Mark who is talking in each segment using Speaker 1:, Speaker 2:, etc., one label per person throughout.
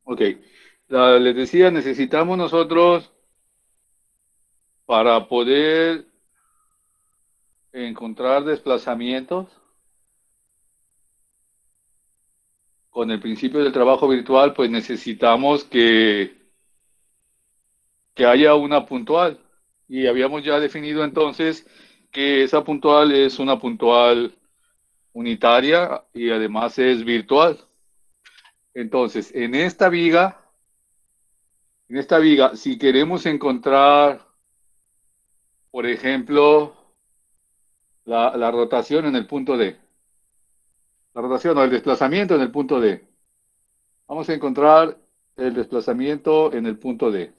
Speaker 1: Ok. Les decía, necesitamos nosotros para poder encontrar desplazamientos con el principio del trabajo virtual, pues necesitamos que haya una puntual. Y habíamos ya definido entonces que esa puntual es una puntual unitaria y además es virtual. Entonces, en esta viga, si queremos encontrar, por ejemplo, la rotación en el punto D, la rotación o el desplazamiento en el punto D, vamos a encontrar el desplazamiento en el punto D.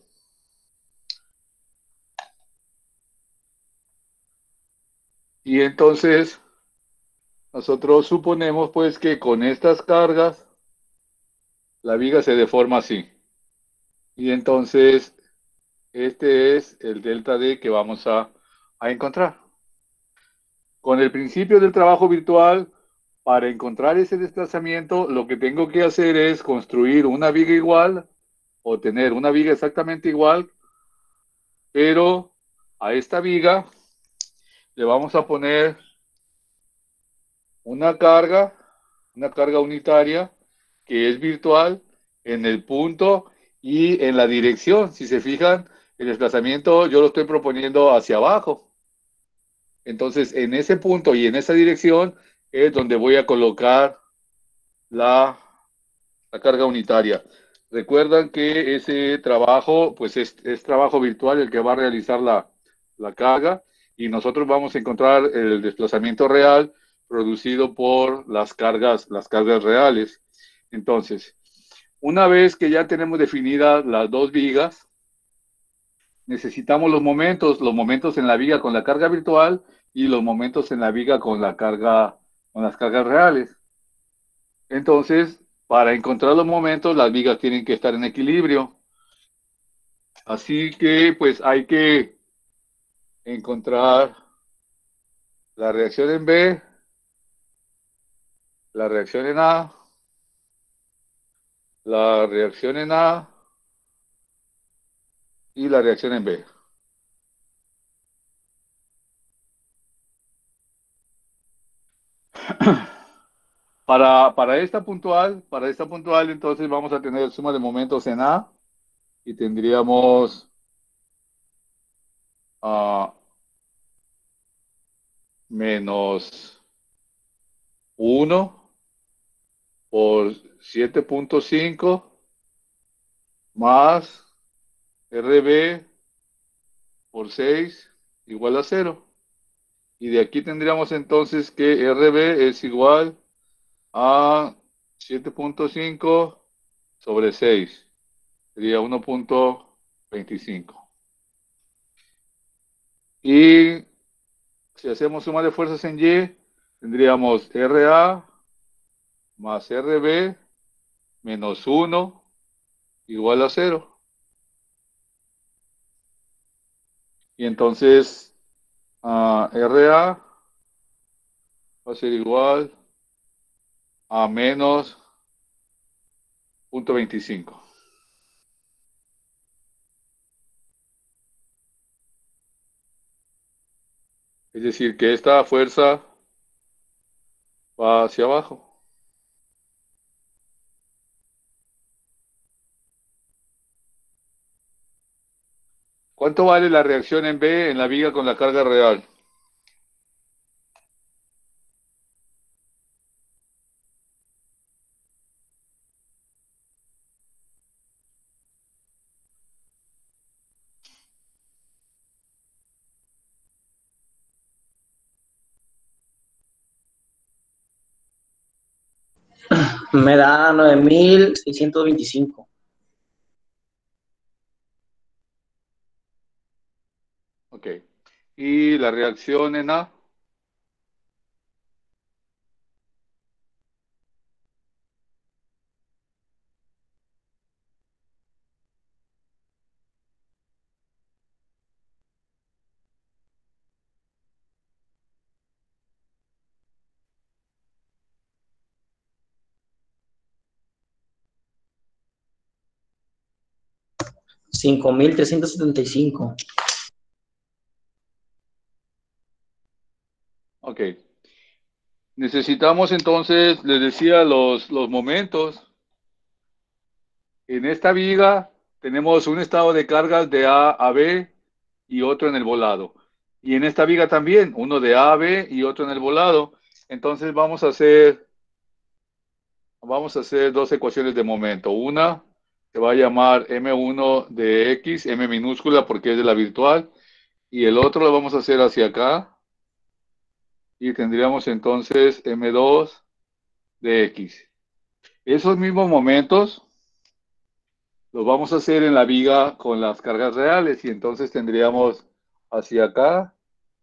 Speaker 1: Y entonces, nosotros suponemos pues que con estas cargas, la viga se deforma así. Y entonces, este es el delta D que vamos a encontrar. Con el principio del trabajo virtual, para encontrar ese desplazamiento, lo que tengo que hacer es construir una viga igual o tener una viga exactamente igual, pero a esta viga le vamos a poner una carga, una carga unitaria que es virtual en el punto y en la dirección. Si se fijan, el desplazamiento yo lo estoy proponiendo hacia abajo. Entonces, en ese punto y en esa dirección es donde voy a colocar la, la carga unitaria. Recuerdan que ese trabajo, pues es trabajo virtual el que va a realizar la carga y nosotros vamos a encontrar el desplazamiento real producido por las cargas reales. Entonces, una vez que ya tenemos definidas las dos vigas, necesitamos los momentos en la viga con la carga virtual y los momentos en la viga con las cargas reales. Entonces, para encontrar los momentos, las vigas tienen que estar en equilibrio. Así que, pues, hay que encontrar la reacción en B, la reacción en A, la reacción en A y la reacción en B. Para esta puntual, entonces vamos a tener suma de momentos en A y tendríamos ah, menos 1 por 7,5 más RB por 6 igual a 0. Y de aquí tendríamos entonces que RB es igual a 7,5 sobre 6. Sería 1,25. Y si hacemos suma de fuerzas en Y, tendríamos RA más RB menos 1 igual a 0. Y entonces RA va a ser igual a menos 0,25. Es decir, que esta fuerza va hacia abajo. ¿Cuánto vale la reacción en B en la viga con la carga real?
Speaker 2: Me da 9.625.
Speaker 1: Ok. ¿Y la reacción en A?
Speaker 2: 5.375.
Speaker 1: Ok. Necesitamos entonces, les decía, los momentos. En esta viga tenemos un estado de cargas de A a B y otro en el volado. Y en esta viga también, uno de A a B y otro en el volado. Entonces vamos a hacer dos ecuaciones de momento. Una se va a llamar M1 de X, M minúscula porque es de la virtual. Y el otro lo vamos a hacer hacia acá. Y tendríamos entonces M2 de X. Esos mismos momentos los vamos a hacer en la viga con las cargas reales y entonces tendríamos hacia acá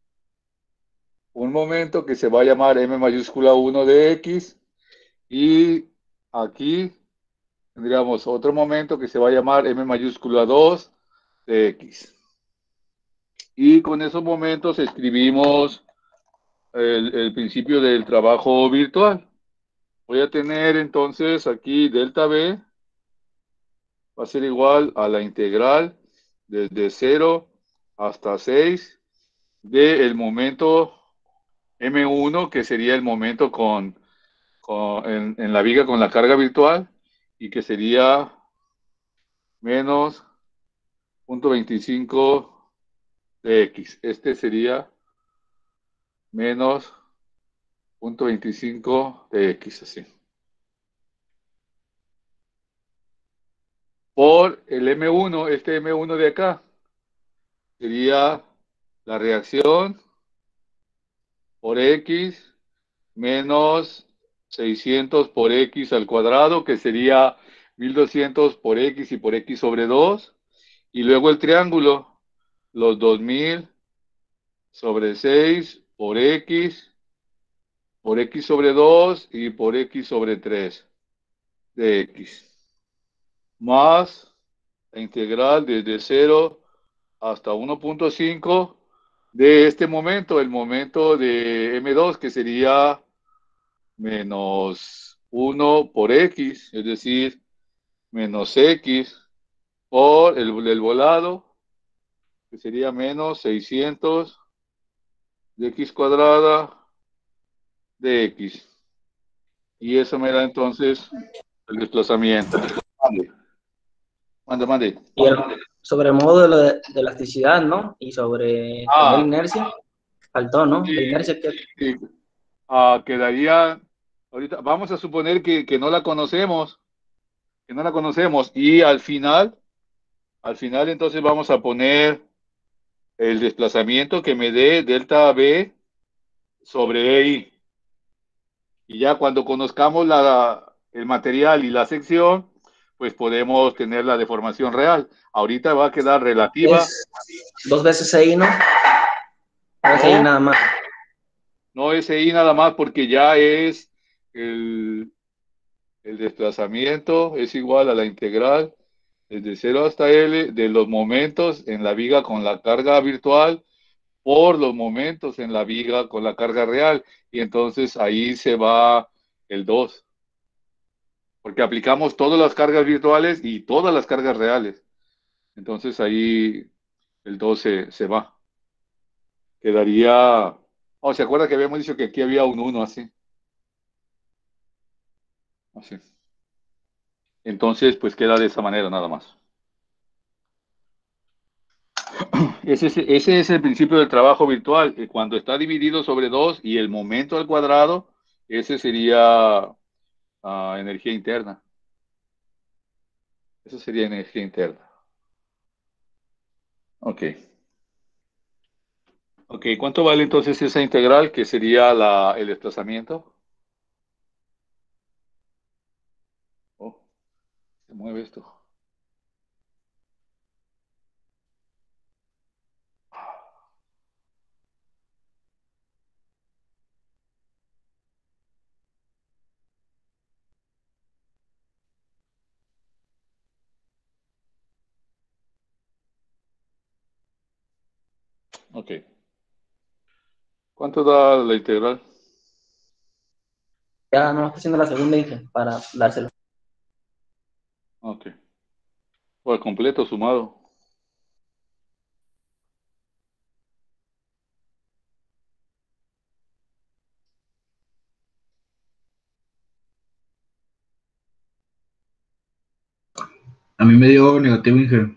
Speaker 1: un momento que se va a llamar M mayúscula 1 de X y aquí tendríamos otro momento que se va a llamar M mayúscula 2 de X. Y con esos momentos escribimos el principio del trabajo virtual. Voy a tener entonces aquí delta B va a ser igual a la integral desde 0 hasta 6 del momento M1, que sería el momento en la viga con la carga virtual, y que sería menos 0.25 de X. Este sería menos 0.25 de X, así. Por el M1, este M1 de acá, sería la reacción por X menos 600 por X al cuadrado, que sería 1200 por X y por X sobre 2. Y luego el triángulo, los 2000 sobre 6 por X sobre 2 y por X sobre 3 de X. Más la integral desde 0 hasta 1.5 de este momento, el momento de M2, que sería menos 1 por X, es decir, menos X por el volado, que sería menos 600 de X cuadrada de X. Y eso me da entonces el desplazamiento. Mande, mande, mande.
Speaker 2: Y sobre el módulo de elasticidad, ¿no? Y sobre tener
Speaker 1: Ah,
Speaker 2: inercia, faltó, ¿no? La
Speaker 1: sí,
Speaker 2: inercia que
Speaker 1: sí. Quedaría, ahorita, vamos a suponer que no la conocemos, que no la conocemos, y al final entonces vamos a poner el desplazamiento que me dé delta B sobre EI. Y ya cuando conozcamos el material y la sección, pues podemos tener la deformación real. Ahorita va a quedar relativa.
Speaker 2: es 2 veces ahí, ¿no? No es ahí
Speaker 1: No,
Speaker 2: nada más.
Speaker 1: no es EI nada más porque ya es el, el desplazamiento, es igual a la integral desde 0 hasta L de los momentos en la viga con la carga virtual por los momentos en la viga con la carga real. Y entonces ahí se va el 2 porque aplicamos todas las cargas virtuales y todas las cargas reales. Entonces ahí el 2 se va. Quedaría... Oh, ¿se acuerda que habíamos dicho que aquí había un uno así? Así. Entonces, pues queda de esa manera nada más. Ese es el principio del trabajo virtual. Cuando está dividido sobre 2 y el momento al cuadrado, ese sería energía interna. Eso sería energía interna. Ok. Ok, ¿cuánto vale entonces esa integral que sería el desplazamiento? Oh, se mueve esto. Ok. ¿Cuánto da la integral?
Speaker 2: Ya no está haciendo la segunda hija para dárselo.
Speaker 1: Ok. Por completo sumado.
Speaker 3: A mí me dio negativo, Inge.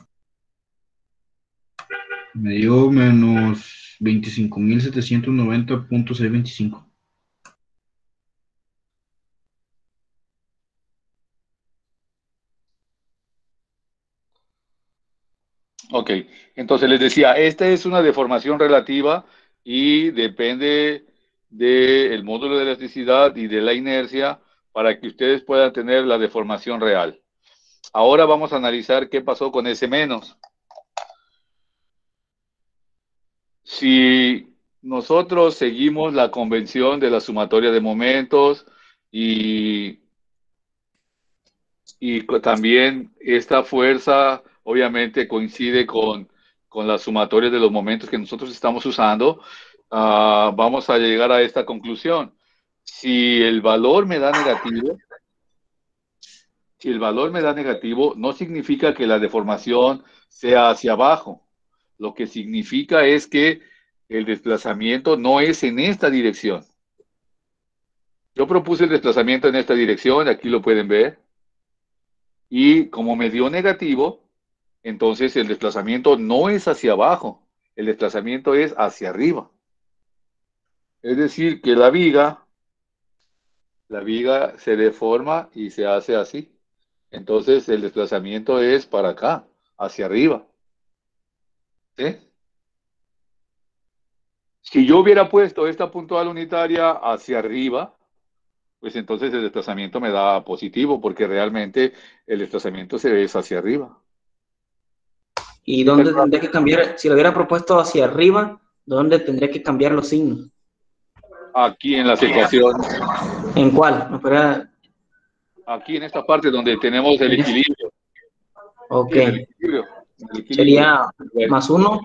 Speaker 3: Me dio menos 25.790.625.
Speaker 1: Ok, entonces les decía, esta es una deformación relativa y depende del módulo de elasticidad y de la inercia para que ustedes puedan tener la deformación real. Ahora vamos a analizar qué pasó con ese menos. Si nosotros seguimos la convención de la sumatoria de momentos y, también esta fuerza obviamente coincide con la sumatoria de los momentos que nosotros estamos usando, vamos a llegar a esta conclusión. Si el valor me da negativo, si el valor me da negativo, no significa que la deformación sea hacia abajo. Lo que significa es que el desplazamiento no es en esta dirección. Yo propuse el desplazamiento en esta dirección, aquí lo pueden ver, y como me dio negativo, entonces el desplazamiento no es hacia abajo, el desplazamiento es hacia arriba. Es decir, que la viga se deforma y se hace así. Entonces el desplazamiento es para acá, hacia arriba. ¿Sí? Si yo hubiera puesto esta puntual unitaria hacia arriba, pues entonces el desplazamiento me da positivo, porque realmente el desplazamiento se ve hacia arriba.
Speaker 2: ¿Y
Speaker 1: ¿Sí está
Speaker 2: dónde
Speaker 1: claro?
Speaker 2: tendría que cambiar? Si lo hubiera propuesto hacia arriba, ¿dónde tendría que cambiar los signos?
Speaker 1: Aquí en las ecuaciones,
Speaker 2: ¿En cuál? ¿Me podría-
Speaker 1: aquí en esta parte donde tenemos el
Speaker 2: en este?
Speaker 1: equilibrio.
Speaker 2: Ok.
Speaker 1: Sí, en el equilibrio. En el equilibrio.
Speaker 2: Sería
Speaker 1: Bueno,
Speaker 2: más uno.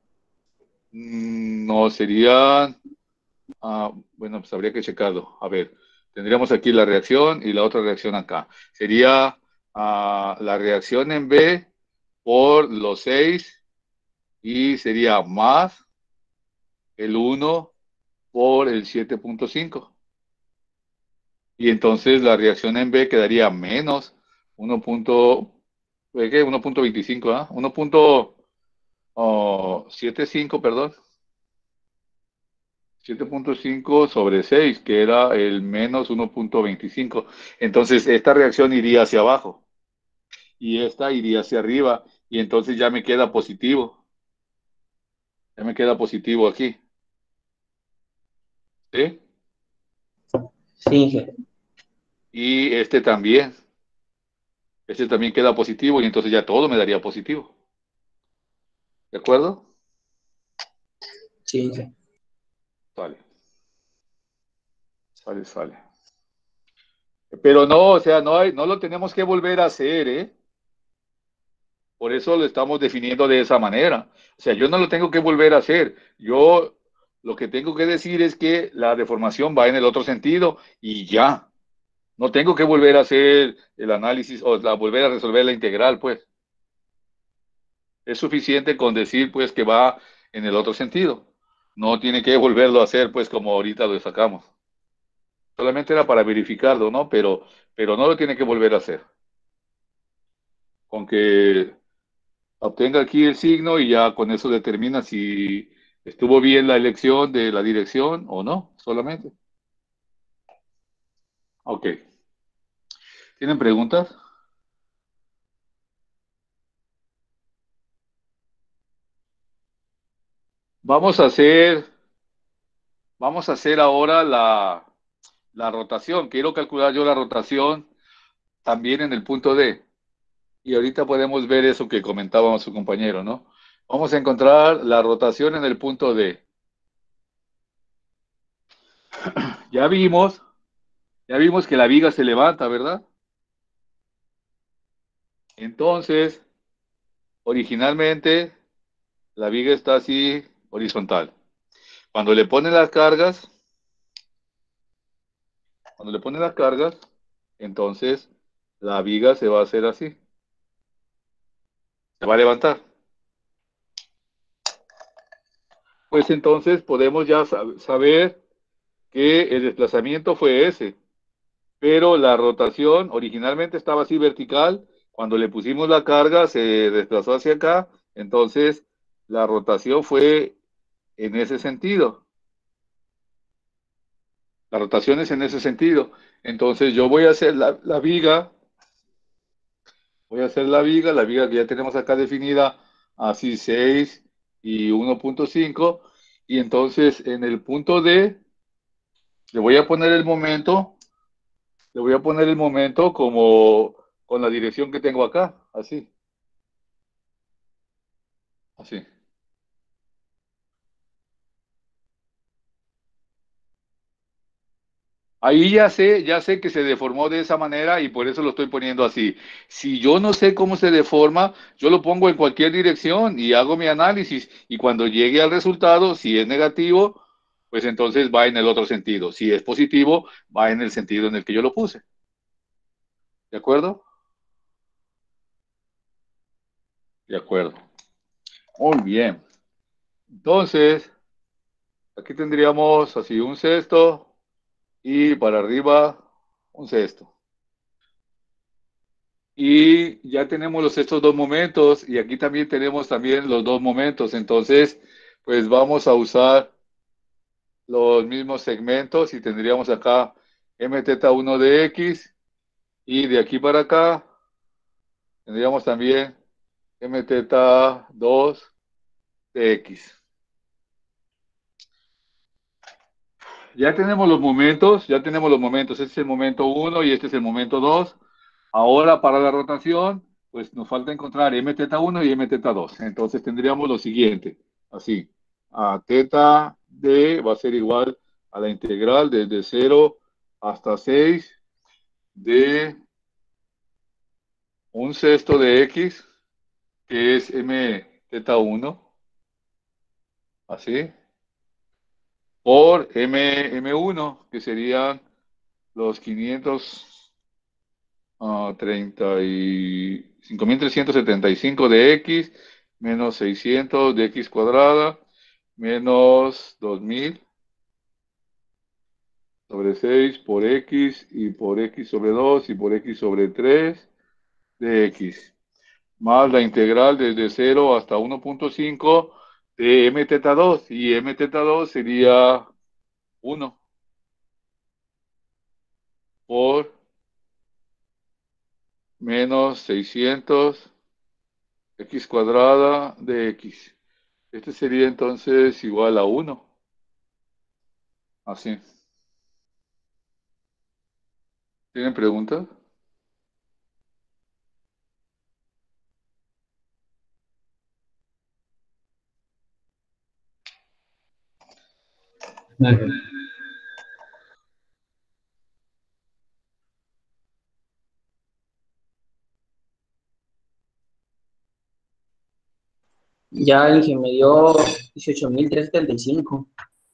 Speaker 1: no, sería, bueno, pues habría que checarlo. A ver, tendríamos aquí la reacción y la otra reacción acá. Sería la reacción en B por los 6 y sería más el 1 por el 7.5. Y entonces la reacción en B quedaría menos 1. ¿Qué? 1.25, ¿ah? 1.75, perdón. 7.5 sobre 6, que era el menos 1.25. Entonces esta reacción iría hacia abajo y esta iría hacia arriba y entonces ya me queda positivo. Ya me queda positivo aquí. ¿Sí?
Speaker 2: Sí,
Speaker 1: Y este también. Este también queda positivo y entonces ya todo me daría positivo. ¿De acuerdo?
Speaker 2: sí, sí.
Speaker 1: Sale, sale, sale. Pero no, o sea, no lo tenemos que volver a hacer, ¿eh? Por eso lo estamos definiendo de esa manera. O sea, yo no lo tengo que volver a hacer. Yo lo que tengo que decir es que la deformación va en el otro sentido y ya. No tengo que volver a hacer el análisis o volver a resolver la integral, pues. Es suficiente con decir, pues, que va en el otro sentido. No tiene que volverlo a hacer, pues, como ahorita lo sacamos. Solamente era para verificarlo, ¿no? Pero no lo tiene que volver a hacer. Con que obtenga aquí el signo y ya con eso determina si estuvo bien la elección de la dirección o no, solamente. Ok. ¿Tienen preguntas? Vamos a hacer, vamos a hacer ahora la rotación. Quiero calcular yo la rotación también en el punto D. Y ahorita podemos ver eso que comentaba su compañero, ¿no? Vamos a encontrar la rotación en el punto D. Ya vimos, ya vimos que la viga se levanta, ¿verdad? Entonces, originalmente la viga está así horizontal. Cuando le ponen las cargas, cuando le ponen las cargas, entonces la viga se va a hacer así, se va a levantar. Pues entonces podemos ya saber que el desplazamiento fue ese, pero la rotación originalmente estaba así vertical. Cuando le pusimos la carga, se desplazó hacia acá, entonces la rotación fue en ese sentido. La rotación es en ese sentido. Entonces yo voy a hacer la viga, la viga que ya tenemos acá definida, así 6 y 1.5, y entonces en el punto D le voy a poner el momento, como con la dirección que tengo acá, así, así. Ahí ya sé que se deformó de esa manera y por eso lo estoy poniendo así. Si yo no sé cómo se deforma, yo lo pongo en cualquier dirección y hago mi análisis y cuando llegue al resultado, si es negativo, pues entonces va en el otro sentido. Si es positivo, va en el sentido en el que yo lo puse. ¿De acuerdo? De acuerdo. Muy bien. Entonces, aquí tendríamos así un sexto y para arriba un sexto. Y ya tenemos estos dos momentos y aquí también tenemos también los dos momentos. Entonces, pues vamos a usar los mismos segmentos y tendríamos acá m teta 1 de x y de aquí para acá tendríamos también m teta 2 de x. Ya tenemos los momentos. Este es el momento 1 y este es el momento 2. Ahora para la rotación, pues nos falta encontrar m teta 1 y m teta 2. Entonces tendríamos lo siguiente, así, a teta d va a ser igual a la integral desde 0 hasta 6 de un sexto de x, que es m teta 1, así, por m1, que serían los 535.375 de x, menos 600 de x cuadrada, menos 2000 sobre 6 por x y por x sobre 2 y por x sobre 3 de x, más la integral desde 0 hasta 1.5 de m teta 2, y m teta 2 sería 1 por menos 600 x cuadrada de x. Este sería entonces igual a 1. Así. ¿Tienen preguntas?
Speaker 2: Ya Inge me dio 18.375.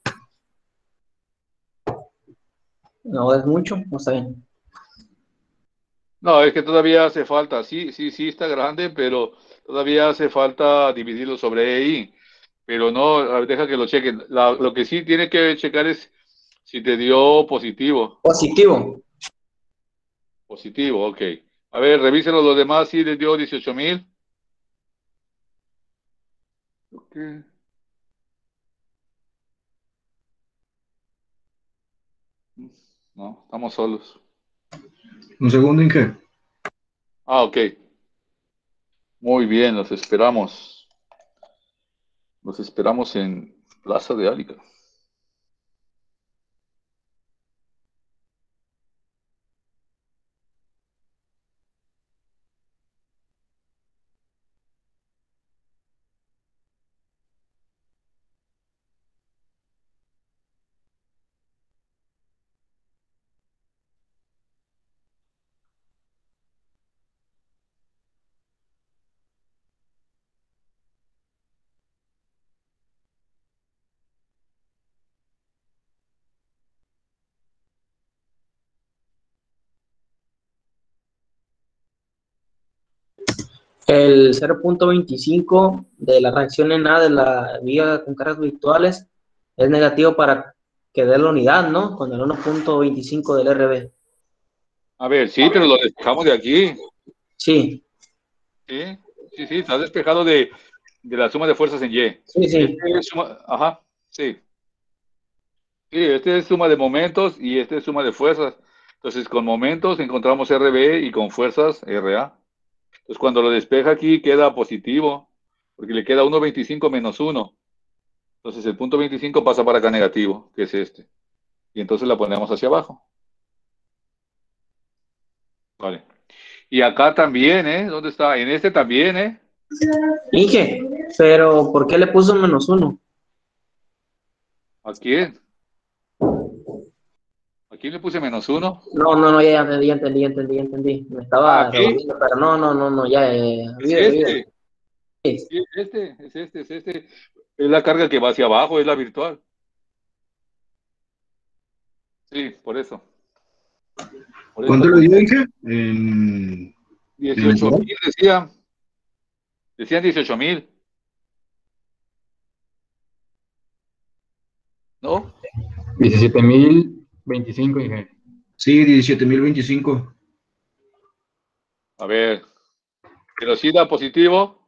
Speaker 2: No es mucho, no está bien.
Speaker 1: No, es que todavía hace falta. Sí, sí, sí está grande, pero todavía hace falta dividirlo sobre i. Pero no, a ver, deja que lo chequen. Lo que sí tiene que checar es si te dio positivo.
Speaker 2: Positivo.
Speaker 1: Positivo, ok. A ver, revísenlo los demás, sí les dio 18.000. Ok. No, estamos solos.
Speaker 3: Un segundo, Inge.
Speaker 1: Ah, ok. Muy bien, los esperamos. Los esperamos en Plaza de Álica.
Speaker 2: El 0.25 de la reacción en A de la viga con cargas virtuales es negativo para que dé la unidad, ¿no? Con el 1.25 del RB.
Speaker 1: A ver, sí, pero lo despejamos de aquí.
Speaker 2: Sí.
Speaker 1: Sí, sí, sí, está despejado de la suma de fuerzas en Y.
Speaker 2: Sí, sí.
Speaker 1: Este es suma, ajá, sí. Sí, este es suma de momentos y este es suma de fuerzas. Entonces, con momentos encontramos RB y con fuerzas RA. Entonces, cuando lo despeja aquí queda positivo, porque le queda 1,25 menos 1. Entonces, el punto 25 pasa para acá negativo, que es este. Y entonces la ponemos hacia abajo. Vale. Y acá también, ¿eh? ¿Dónde está? En este también, ¿eh?
Speaker 2: Inge, pero ¿por qué le puso -1?
Speaker 1: ¿A quién? ¿A quién le puse menos 1?
Speaker 2: No, no, no, ya entendí. Me
Speaker 1: Ah,
Speaker 2: estaba
Speaker 1: aquí.
Speaker 2: revolviendo, pero no, ya,
Speaker 1: Es
Speaker 2: olvídalo.
Speaker 1: este. Sí, es este. Es la carga que va hacia abajo, es la virtual. Sí, por eso. Por
Speaker 3: ¿Cuánto
Speaker 1: eso,
Speaker 3: le
Speaker 1: por
Speaker 3: dio,
Speaker 1: eso.
Speaker 3: Inge? En
Speaker 1: 18
Speaker 3: mensual.
Speaker 1: mil decía. Decían 18,000, ¿no?
Speaker 4: 17,025, Inge.
Speaker 3: Sí, 17,025.
Speaker 1: A ver, pero sí da positivo.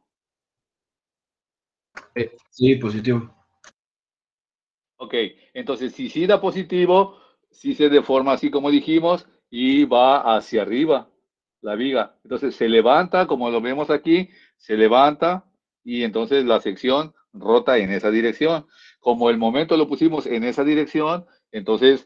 Speaker 3: Sí, positivo.
Speaker 1: Ok, entonces si sí da positivo, sí se deforma así como dijimos y va hacia arriba la viga. Entonces se levanta, como lo vemos aquí, se levanta y entonces la sección rota en esa dirección. Como el momento lo pusimos en esa dirección, entonces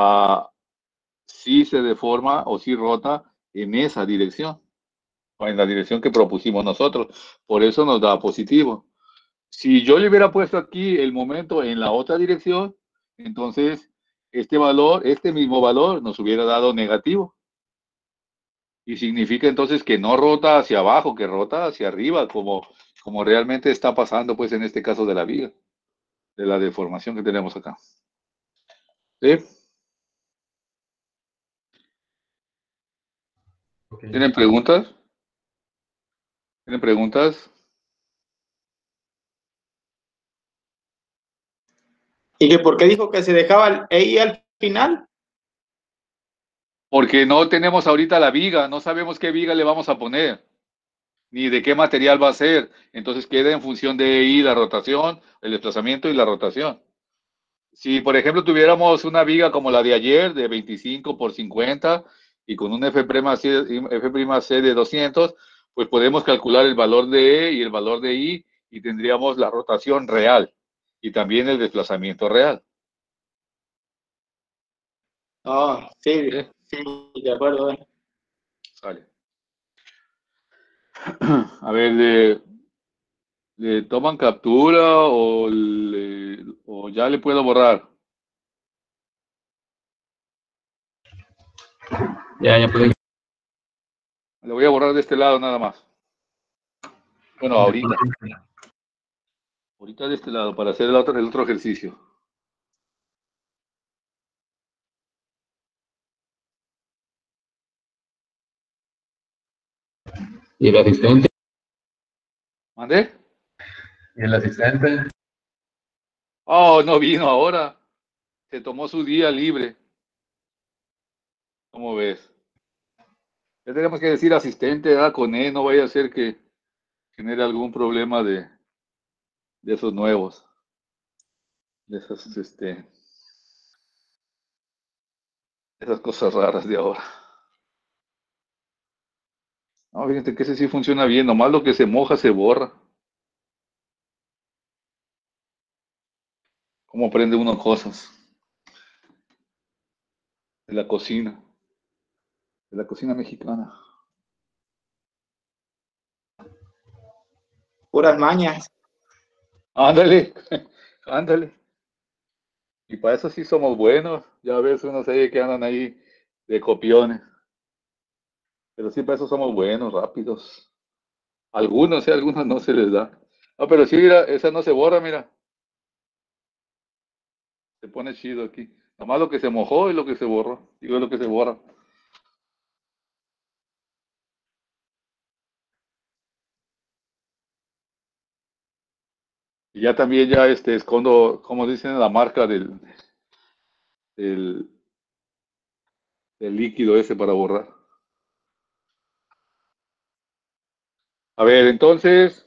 Speaker 1: sí se deforma o sí rota en esa dirección, o en la dirección que propusimos nosotros. Por eso nos da positivo. Si yo le hubiera puesto aquí el momento en la otra dirección, entonces este valor, este mismo valor, nos hubiera dado negativo. Y significa entonces que no rota hacia abajo, que rota hacia arriba, como realmente está pasando, pues en este caso de la viga, de la deformación que tenemos acá. ¿Sí?
Speaker 4: Ok.
Speaker 1: ¿Tienen preguntas? ¿Tienen preguntas?
Speaker 5: ¿Y que por qué dijo que se dejaba el EI al final?
Speaker 1: Porque no tenemos ahorita la viga, no sabemos qué viga le vamos a poner, ni de qué material va a ser. Entonces queda en función de ahí la rotación, el desplazamiento y la rotación. Si, por ejemplo, tuviéramos una viga como la de ayer, de 25 por 50 y con un F'C de 200, pues podemos calcular el valor de E y el valor de I y tendríamos la rotación real y también el desplazamiento real.
Speaker 5: Oh, sí,
Speaker 1: ¿Sí?
Speaker 5: sí, de acuerdo.
Speaker 1: Sale. A ver, ¿le toman captura o ya le puedo borrar?
Speaker 4: Ya pude.
Speaker 1: Le voy a borrar de este lado nada más. Bueno, ahorita. Ahorita de este lado para hacer el otro ejercicio.
Speaker 4: ¿Y el asistente?
Speaker 1: ¿Mandé?
Speaker 4: ¿Y el asistente?
Speaker 1: Oh, no vino ahora. Se tomó su día libre. ¿Cómo ves? Ya tenemos que decir asistente, con E, no vaya a ser que genere algún problema de esos nuevos, de esas cosas raras de ahora. No, fíjate que ese sí funciona bien, nomás lo que se moja se borra. ¿Cómo aprende uno cosas de la cocina mexicana?
Speaker 5: Puras mañas.
Speaker 1: Ándale, ándale. Y para eso sí somos buenos. Ya ves unos ahí que andan ahí de copiones. Pero sí, para eso somos buenos, rápidos. Algunos, algunos no se les da. No, pero sí, mira, esa no se borra, mira. Se pone chido aquí. Nomás lo que se mojó y lo que se borró. Digo, es lo que se borra. Y ya también ya escondo, como dicen, la marca del, del líquido ese para borrar. A ver, entonces,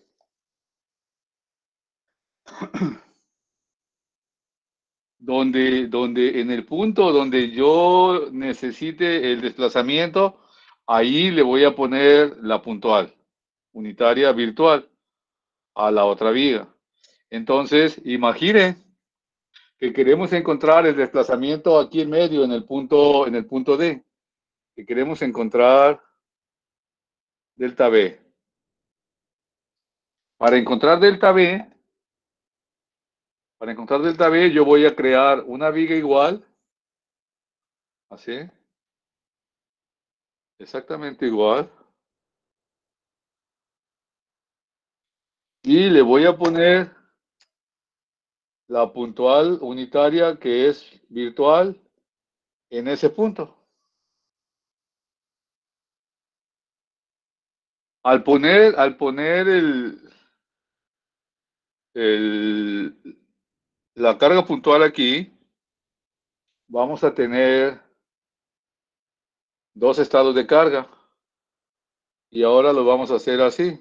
Speaker 1: donde en el punto donde yo necesite el desplazamiento, ahí le voy a poner la puntual, unitaria virtual, a la otra viga. Entonces, imaginen que queremos encontrar el desplazamiento aquí en medio, en el punto D, que queremos encontrar delta B. Para encontrar delta B, yo voy a crear una viga igual, así, exactamente igual, y le voy a poner la puntual unitaria que es virtual en ese punto. Al poner la carga puntual aquí, vamos a tener dos estados de carga. Y ahora lo vamos a hacer así.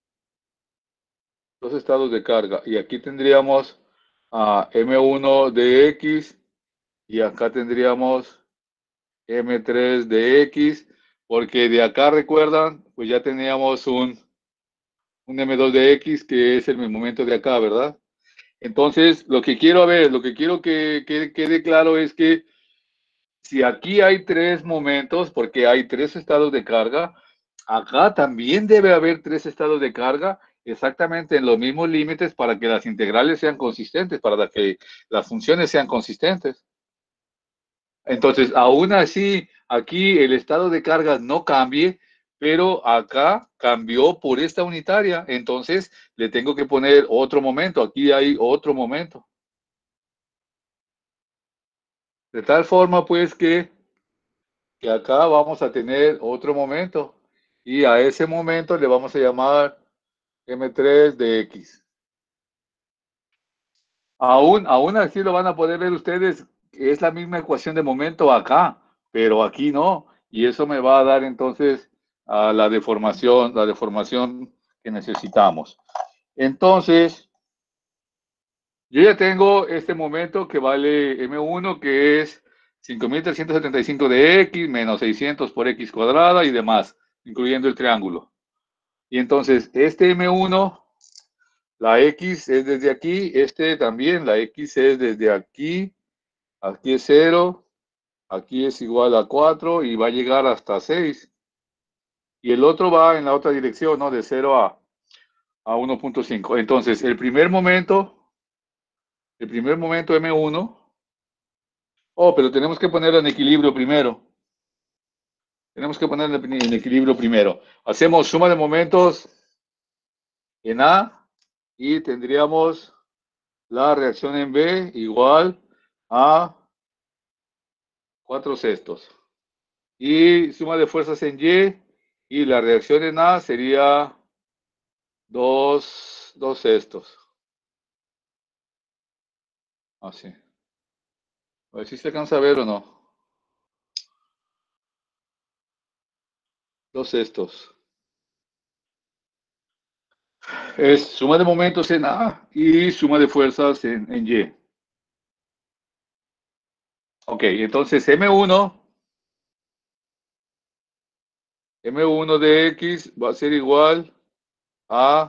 Speaker 1: Dos estados de carga. Y aquí tendríamos a M1 de X y acá tendríamos M3 de X, porque de acá, recuerdan, pues ya teníamos un M2 de X, que es el momento de acá, ¿verdad? Entonces, lo que quiero que quede claro es que si aquí hay tres momentos, porque hay tres estados de carga, acá también debe haber tres estados de carga exactamente en los mismos límites para que las integrales sean consistentes, para que las funciones sean consistentes. Entonces, aún así, aquí el estado de carga no cambie, pero acá cambió por esta unitaria. Entonces, le tengo que poner otro momento. Aquí hay otro momento. De tal forma, pues, que acá vamos a tener otro momento. Y a ese momento le vamos a llamar M3 de X. Aún así lo van a poder ver ustedes, es la misma ecuación de momento acá, pero aquí no. Y eso me va a dar entonces a la deformación que necesitamos. Entonces, yo ya tengo este momento que vale M1, que es 5.375 de X menos 600 por X cuadrada y demás, incluyendo el triángulo. Y entonces, este M1, la X es desde aquí, este también, la X es desde aquí, aquí es 0, aquí es igual a 4 y va a llegar hasta 6. Y el otro va en la otra dirección, ¿no? De 0 a 1.5. Entonces, el primer momento M1, pero tenemos que ponerlo en equilibrio primero. Hacemos suma de momentos en A y tendríamos la reacción en B igual a 4/6. Y suma de fuerzas en y la reacción en A sería 2/6. Así. A ver si se alcanza a ver o no. 2/6. Es suma de momentos en A y suma de fuerzas en Y. Ok, entonces M1 de X va a ser igual a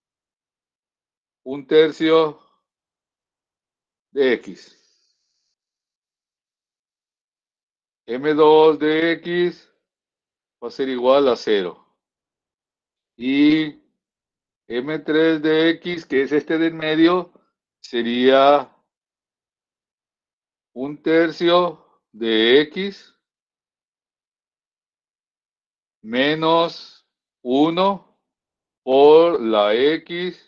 Speaker 1: 1/3 de X. M2 de X va a ser igual a 0. Y M3 de X, que es este del medio, sería 1/3 de X menos 1 por la X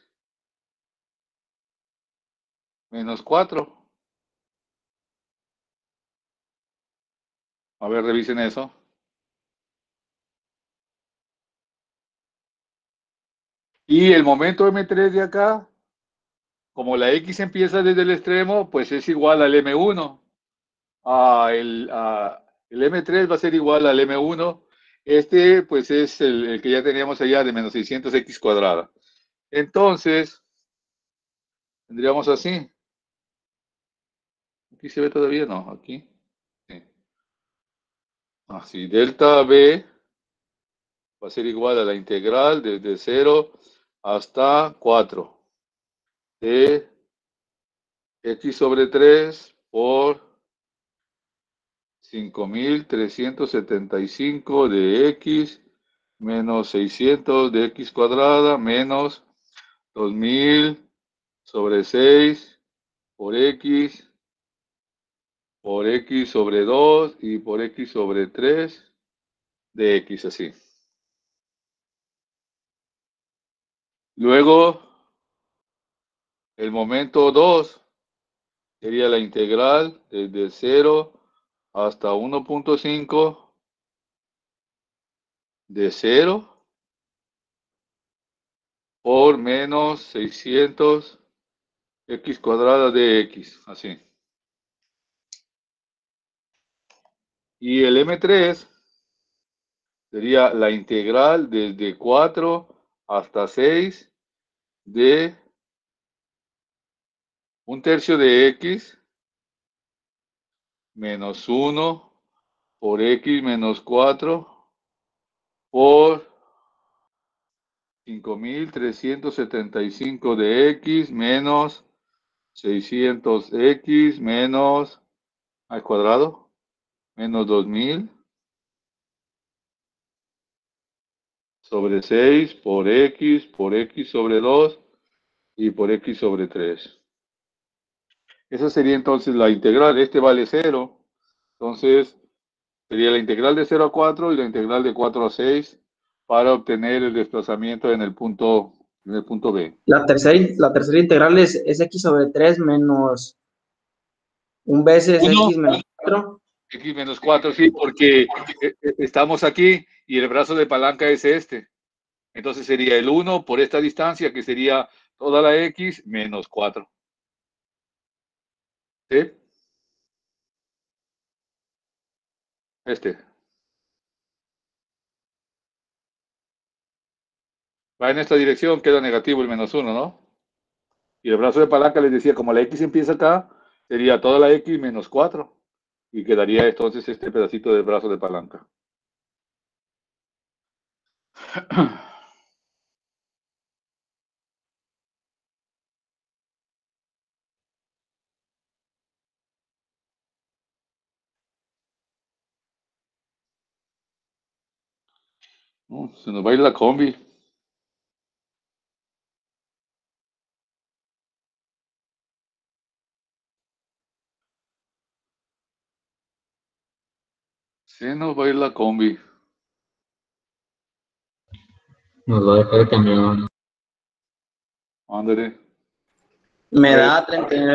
Speaker 1: menos 4. A ver, revisen eso. Y el momento M3 de acá, como la X empieza desde el extremo, pues es igual al M1. El M3 va a ser igual al M1. Este, pues, es el que ya teníamos allá de menos 600x cuadrada. Entonces, tendríamos así. ¿Aquí se ve todavía? No, aquí. Sí. Así, delta B va a ser igual a la integral desde 0 hasta 4 de x sobre 3 por 5375 de x menos 600 de x cuadrada menos 2000 sobre 6 por x sobre 2 y por x sobre 3 de x, así. Luego, el momento 2 sería la integral desde 0 hasta 1.5 de 0 por menos 600 x cuadrada de x, así. Y el M3 sería la integral desde 4 hasta 6 de 1/3 de x menos 1 por x menos 4 por 5375 de x menos 600x menos al cuadrado menos 2000 sobre 6 por x sobre 2 y por x sobre 3. Esa sería entonces la integral. Este vale 0. Entonces sería la integral de 0 a 4 y la integral de 4 a 6 para obtener el desplazamiento en el punto B.
Speaker 2: La tercera integral es x sobre 3 menos un veces
Speaker 1: 1,
Speaker 2: x menos 4.
Speaker 1: x menos 4, sí, porque estamos aquí y el brazo de palanca es este. Entonces sería el 1 por esta distancia, que sería toda la x menos 4. ¿Sí? Este. Va en esta dirección, queda negativo el menos 1, ¿no? Y el brazo de palanca les decía, como la x empieza acá, sería toda la x menos 4. Y quedaría entonces este pedacito del brazo de palanca. Se nos va a ir la combi. Se nos va a ir la combi.
Speaker 4: Nos va a dejar el camión.
Speaker 1: Ándale.
Speaker 2: Me da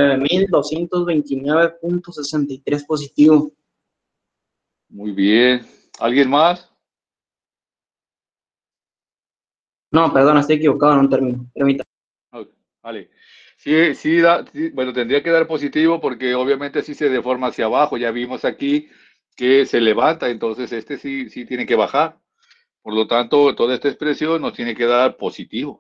Speaker 2: 39.229.63 positivo.
Speaker 1: Muy bien. ¿Alguien más?
Speaker 2: No, perdón, estoy equivocado en un término. Permítame.
Speaker 1: Ok, vale. Sí, sí, bueno, tendría que dar positivo porque obviamente así se deforma hacia abajo. Ya vimos aquí que se levanta, entonces este sí, sí tiene que bajar. Por lo tanto, toda esta expresión nos tiene que dar positivo.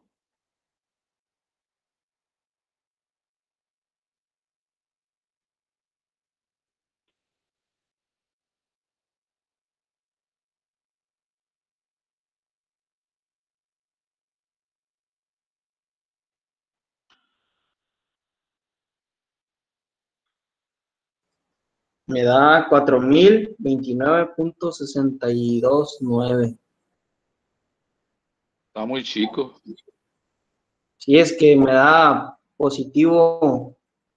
Speaker 2: Me da 4.029.629.
Speaker 1: Está muy chico.
Speaker 2: Si es que me da positivo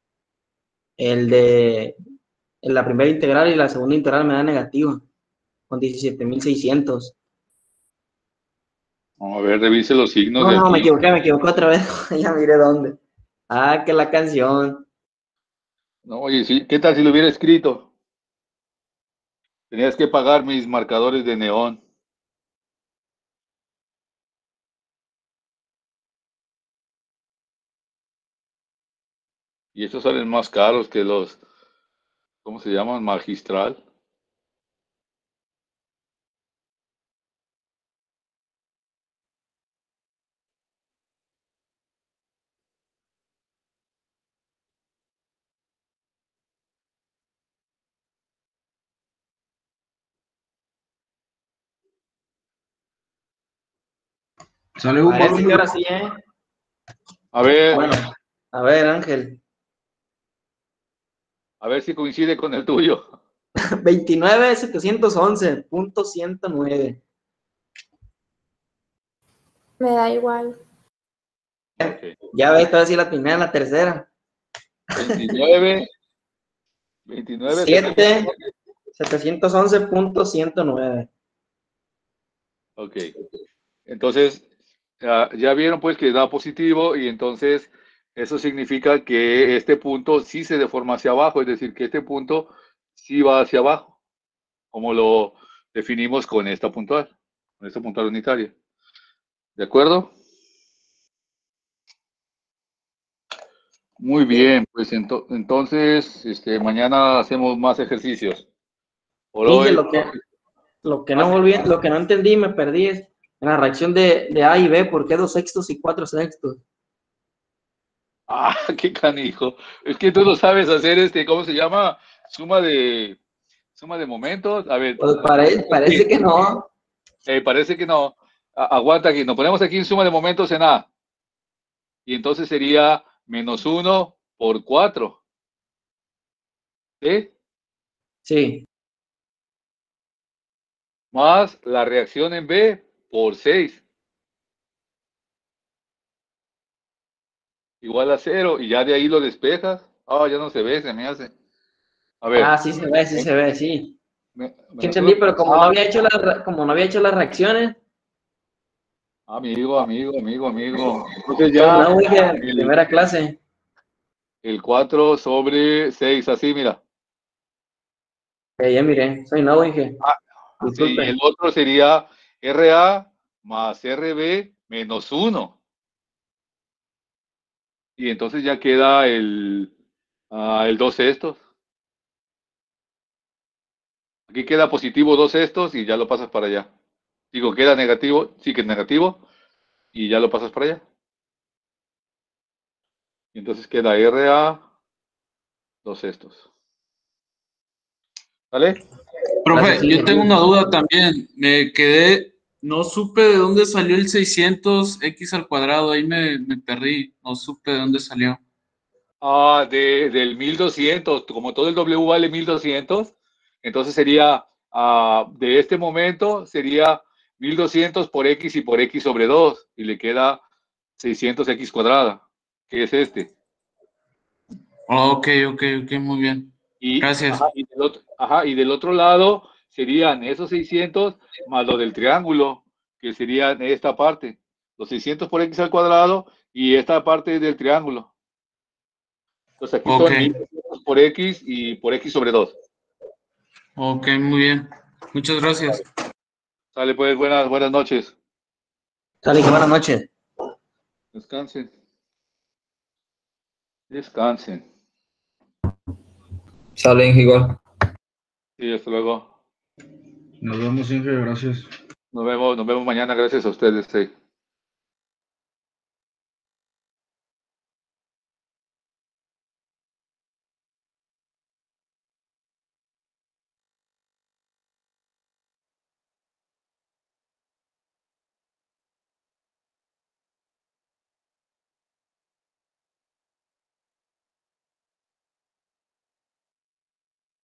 Speaker 2: en la primera integral y la segunda integral me da negativo, con 17.600.
Speaker 1: Vamos a ver, revise los signos
Speaker 2: No,
Speaker 1: de
Speaker 2: no, me
Speaker 1: aquí.
Speaker 2: equivoqué otra vez. Ya miré dónde. Ah, que la canción.
Speaker 1: No, oye, sí, ¿qué tal si lo hubiera escrito? Tenías que pagar mis marcadores de neón. Y estos salen más caros que los, ¿cómo se llaman? Magistral.
Speaker 3: Sale un
Speaker 2: Parece
Speaker 3: valor
Speaker 2: que
Speaker 3: muy
Speaker 2: ahora sí,
Speaker 1: A ver,
Speaker 2: Bueno, a ver, Ángel.
Speaker 1: a ver si coincide con el tuyo.
Speaker 2: 29,711,109.
Speaker 6: Me da igual.
Speaker 1: Ok.
Speaker 2: Ya ves, esta vez sí la primera, la tercera.
Speaker 1: 29, 29,
Speaker 2: 711,109.
Speaker 1: Ok. Entonces, ya vieron pues que da positivo y entonces eso significa que este punto sí se deforma hacia abajo, es decir, que este punto sí va hacia abajo, como lo definimos con esta puntual unitaria. ¿De acuerdo? Muy bien, pues entonces mañana hacemos más ejercicios. Por
Speaker 2: Dije
Speaker 1: hoy,
Speaker 2: lo que no volví, lo que no entendí y me perdí es en la reacción de A y B, ¿por qué 2/6 y 4/6?
Speaker 1: qué canijo. Es que tú no sabes hacer ¿cómo se llama? Suma de momentos. A ver,
Speaker 2: Pues parece que no.
Speaker 1: parece que no. Aguanta aquí, nos ponemos aquí en suma de momentos en A. Y entonces sería -1 por 4. ¿Sí?
Speaker 2: Sí,
Speaker 1: Más la reacción en B por 6. Igual a 0. Y ya de ahí lo despejas. Ya no se ve, se me hace. A ver.
Speaker 2: sí se ve, sí. Sí
Speaker 1: -1
Speaker 2: entendí, pero
Speaker 1: por
Speaker 2: como no había hecho como no había hecho las reacciones,
Speaker 1: Amigo. Entonces
Speaker 2: soy
Speaker 1: ya
Speaker 2: no, dije,
Speaker 1: el,
Speaker 2: primera clase.
Speaker 1: el 4 sobre 6, así, mira.
Speaker 2: Ya miré, soy no, dije.
Speaker 1: Sí, y el
Speaker 2: Disculpen.
Speaker 1: otro sería RA más RB menos 1. Y entonces ya queda el 2 sextos. Aquí queda positivo 2 sextos y ya lo pasas para allá. Digo, queda negativo, sí que es negativo, y ya lo pasas para allá. Y entonces queda RA 2 sextos. ¿Vale?
Speaker 2: Gracias,
Speaker 7: Profe,
Speaker 2: sí,
Speaker 7: yo tengo
Speaker 2: sí.
Speaker 7: una duda también. Me quedé, no supe de dónde salió el 600x al cuadrado. Ahí me perdí. No supe de dónde salió.
Speaker 1: Del 1200, como todo el W vale 1200, entonces sería, de este momento, sería 1200 por X y por X sobre 2, y le queda 600X cuadrada, que es este.
Speaker 7: Ok, muy bien.
Speaker 1: Y,
Speaker 7: Gracias.
Speaker 1: y del otro lado serían esos 600 más lo del triángulo, que serían esta parte, los 600 por X al cuadrado y esta parte del triángulo. Entonces aquí
Speaker 7: Ok,
Speaker 1: son 1200 por X y por X sobre 2.
Speaker 7: ok, muy bien. Muchas gracias.
Speaker 1: Sale pues, buenas noches.
Speaker 2: Sale, que buenas noches.
Speaker 1: Descansen. Descansen.
Speaker 4: Salen igual.
Speaker 1: Sí, hasta luego.
Speaker 3: Nos vemos, Inge, gracias.
Speaker 1: Nos vemos mañana. Gracias a ustedes. Sí.